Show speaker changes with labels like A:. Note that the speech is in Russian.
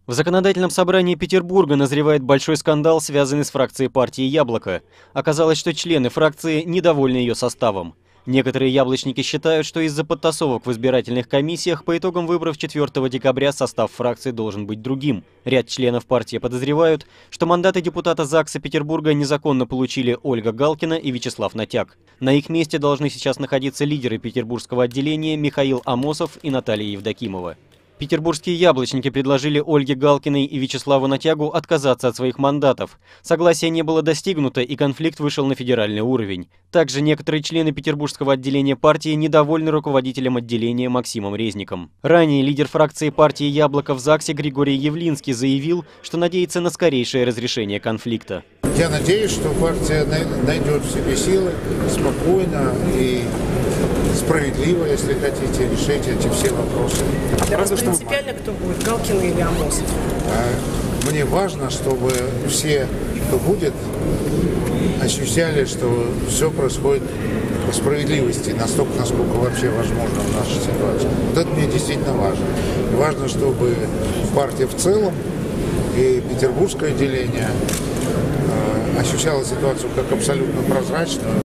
A: В законодательном собрании Петербурга назревает большой скандал, связанный с фракцией партии «Яблоко». Оказалось, что члены фракции недовольны ее составом. Некоторые яблочники считают, что из-за подтасовок в избирательных комиссиях по итогам выборов 4 декабря состав фракции должен быть другим. Ряд членов партии подозревают, что мандаты депутата ЗАГСа Петербурга незаконно получили Ольга Галкина и Вячеслав Натяг. На их месте должны сейчас находиться лидеры петербургского отделения Михаил Амосов и Наталья Евдокимова. Петербургские яблочники предложили Ольге Галкиной и Вячеславу Натягу отказаться от своих мандатов. Согласия не было достигнуто, и конфликт вышел на федеральный уровень. Также некоторые члены петербургского отделения партии недовольны руководителем отделения Максимом Резником. Ранее лидер фракции партии «Яблоко» в ЗАГСе Григорий Явлинский заявил, что надеется на скорейшее разрешение конфликта.
B: Я надеюсь, что партия найдет в себе силы спокойно и справедливо, если хотите, решить эти все вопросы.
C: А для вас принципиально кто будет, Галкин или Амосов?
B: Мне важно, чтобы все, кто будет, ощущали, что все происходит по справедливости, настолько, насколько вообще возможно в нашей ситуации. Вот это мне действительно важно. И важно, чтобы партия в целом и петербургское отделение ощущала ситуацию как абсолютно прозрачную.